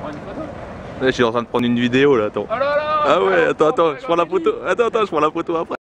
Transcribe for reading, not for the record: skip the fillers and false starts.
prends une photo. Là, je suis en train de prendre une vidéo là, attends. Oh là là, Ah ouais, attends, je prends la photo. Attends, je prends la photo après.